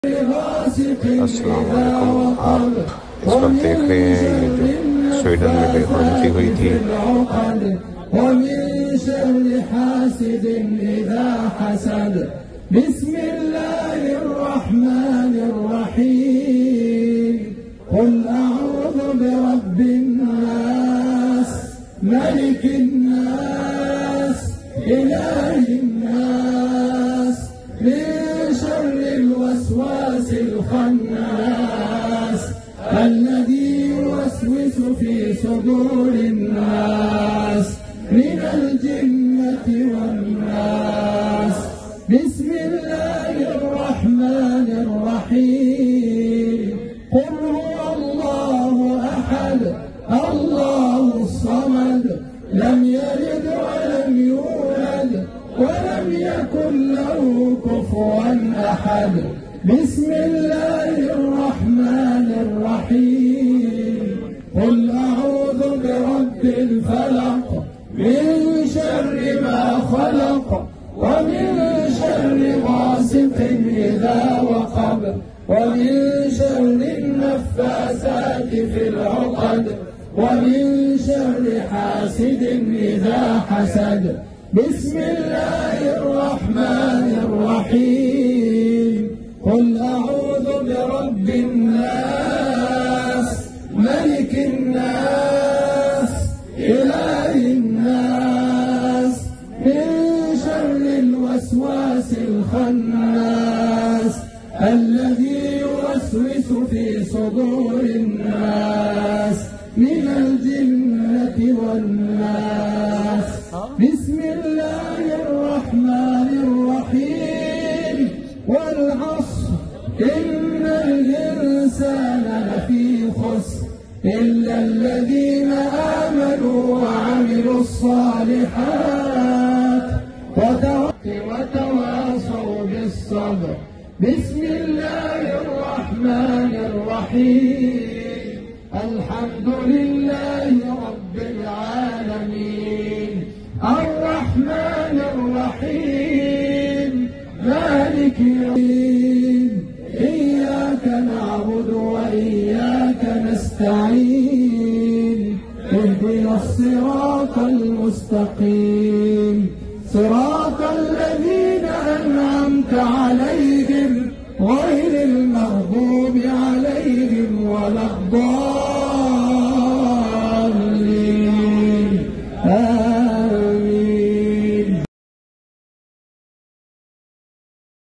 अस्सलाम वालेकुम। आप इस वक्त देख रहे हैं ये जो स्वीडन में बेहुरमती हुई थी। قل أعوذ برب الناس ملك الناس إله الناس من شر الوسواس الخناس الذي يوسوس في صدور الناس من الجنة والناس. بسم الله الرحمن الرحيم. قل هو الله أحد الله الصمد لم يلد ولم يولد ولم يكن له كفوا أحد. بسم الله الرحمن الرحيم. قل أعوذ برب الفلق من شر ما خلق ومن شر غاسق إذا وقب ومن شر النفاثات في العقد ومن شر حاسد إذا حسد. بسم الله الرحمن الرحيم. قل أعوذ برب الناس ملك الناس إله الناس من شر الوسواس الخناس الذي يوسوس في صدور الناس من الجنة والناس. بسم الله الرحمن الرحيم. والعصر إن الإنسان لفي خسر إلا الذين آمنوا وعملوا الصالحات وتواصوا بالصبر. بسم الله الرحمن الرحيم. الحمد لله رب العالمين الرحمن الرحيم مالك يوم الدين. إياك نعبد وإياك نستعين. اهدنا الصراط المستقيم صراط الذين أنعمت عليهم